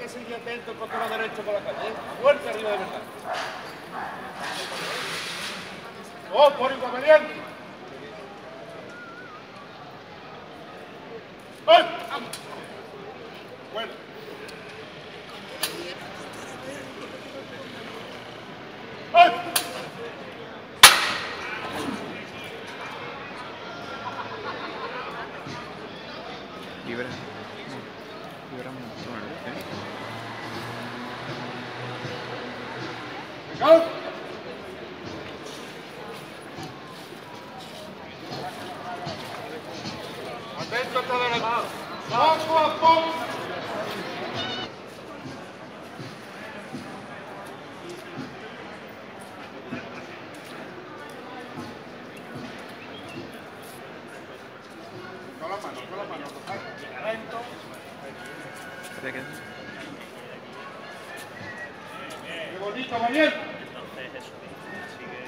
que seguir atento contra la derecha con la calle. Fuerte arriba de verdad. ¡Oh, por igual valiente! ¡Ay! Bueno. ¡Ay! Libra mucho, ¡Venga! Atento hasta adelante. Poco a poco. Con la mano. Lento. ¡Qué bonito, valiente! Entonces eso, sigue.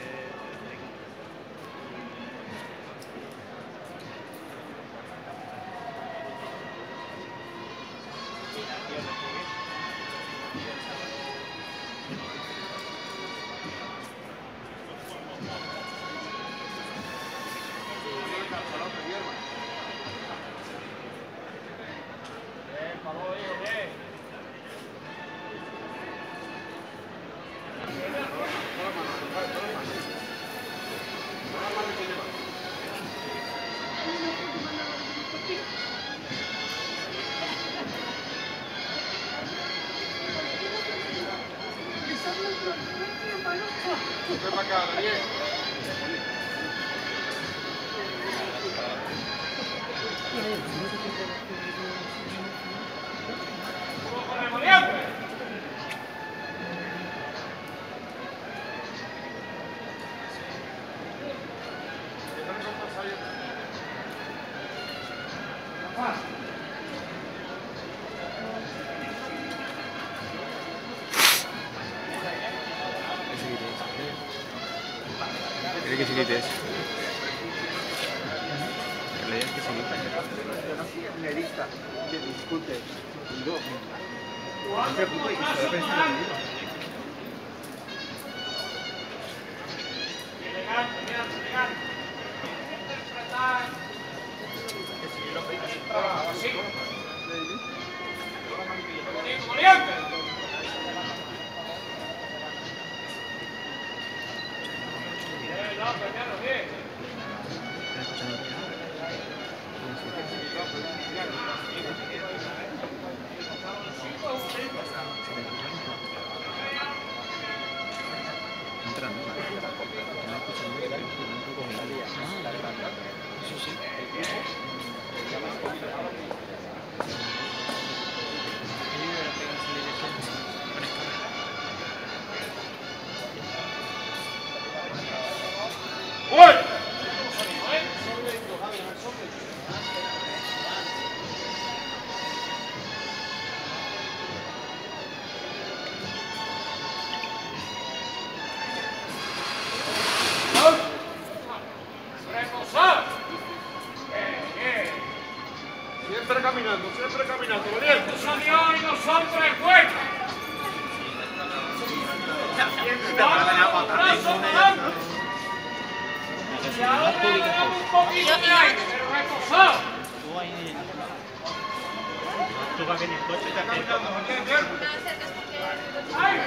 Ven para acá, Daniel. Tiene que seguir eso. La idea es que seguir. Yo no soy el lista que discute. No se preocupe, que se lo pensar en mí. ¡Voy! Siempre caminando, valiente. Dios y nosotros es bueno. Y ahora le damos un poquito de aire, pero reposado. Tú vas en el coche y te acercas. ¡Ay!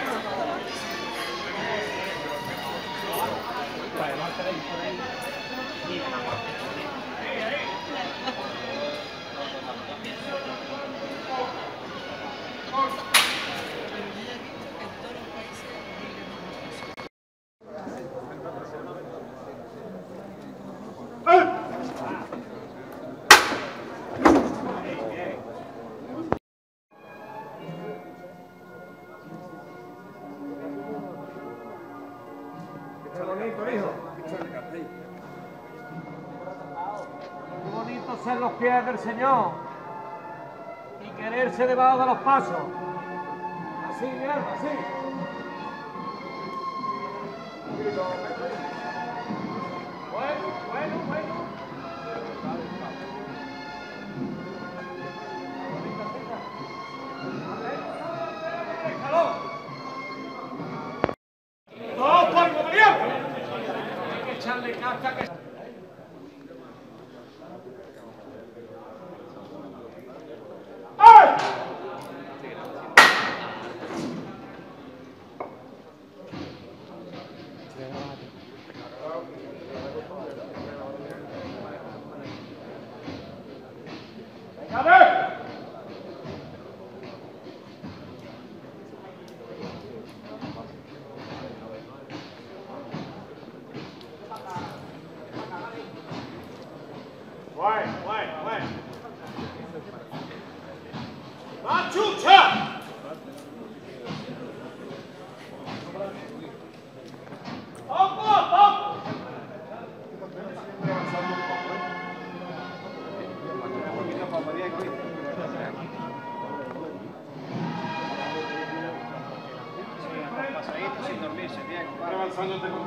Qué bonito, hijo. Qué bonito ser los pies del Señor y quererse debajo de los pasos. Así, mi alma, así. Bueno. ¡Machucha! ¡Poco a poco! Pasadito sin dormirse, bien. Avanzándote con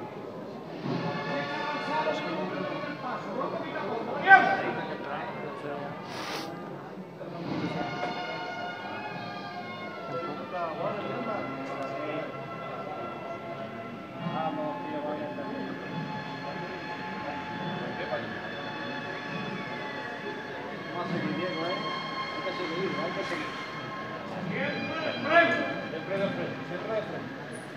Vamos, tío, vaya. Vamos a seguir, Diego, ¿eh? Hay que seguir, hay que seguir. Siempre de frente. Siempre de frente. Siempre de frente.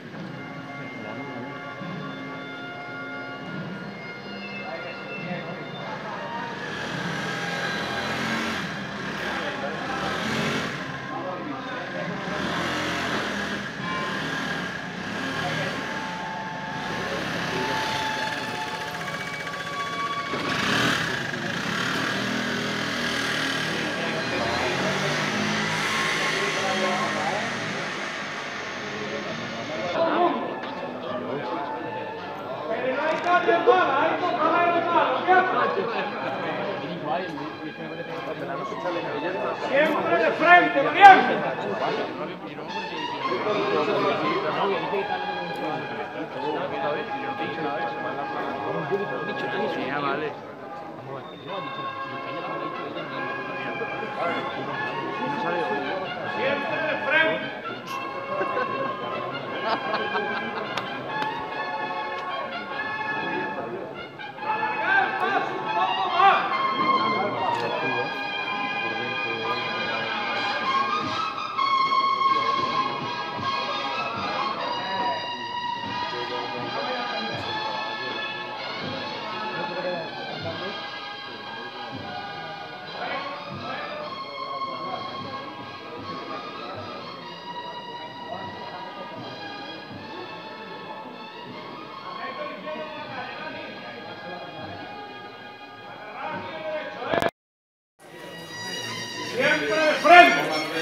Siempre de frente, variante. Siempre de frente. Alargar el paso un poco más. Siempre de frente.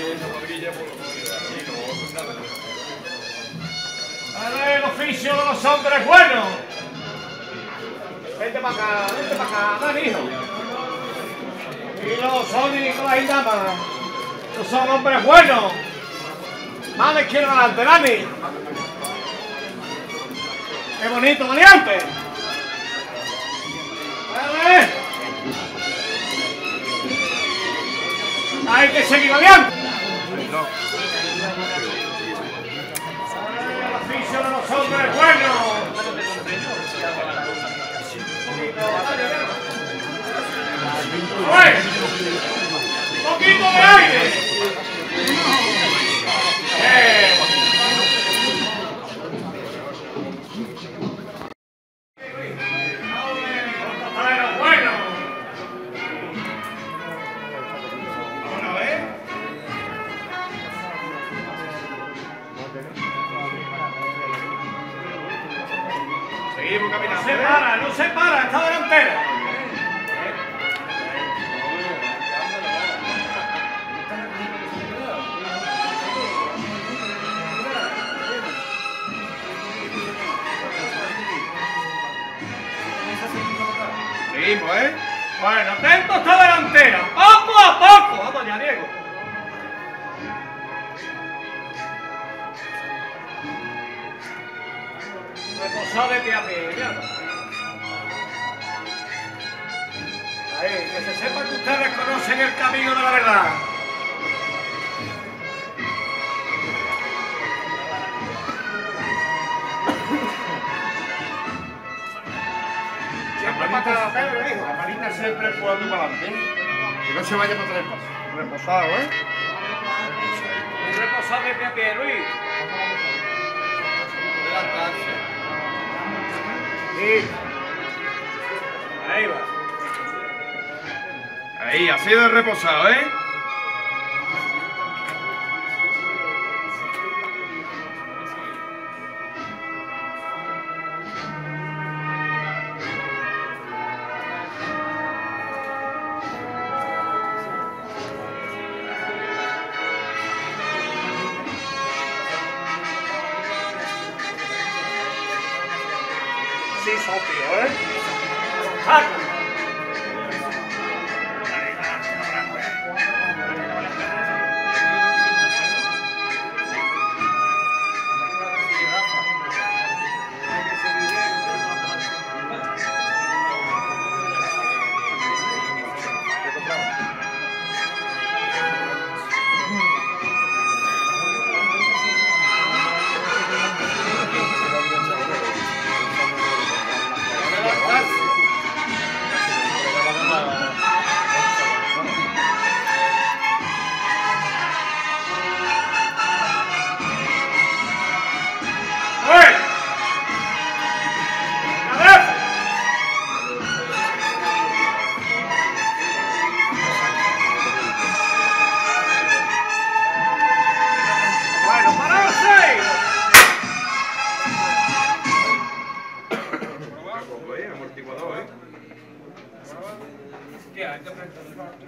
Dale el oficio de los hombres buenos. Vente para acá, ven, hijo. Y los Nicolás y damas, estos son hombres buenos. Más de izquierda adelante, Dani. Qué bonito, variante. Dale. Hay que seguir variante. El oficio de los hombres buenos. Un poquito de aire. Bueno. Ahora ve. Seguimos caminando. No se para, está delantera. Seguimos, ¿eh? Bueno, atento esta delantera. Poco a poco. Vamos ya, Diego. Reposado de pie a pie. Ya. Ahí, que se sepa que ustedes conocen el camino de la verdad. Siempre para cada Pedro, hijo. La manita siempre jugando para adelante. Que no se vaya para tres pasos. Reposado, ¿eh? Un reposado de pie a pie, Luis. Sí. Ahí va. Ahí, así de reposado, ¿eh? eso, tío, ¿eh? ¡Saca! Amortiguador, ¿eh?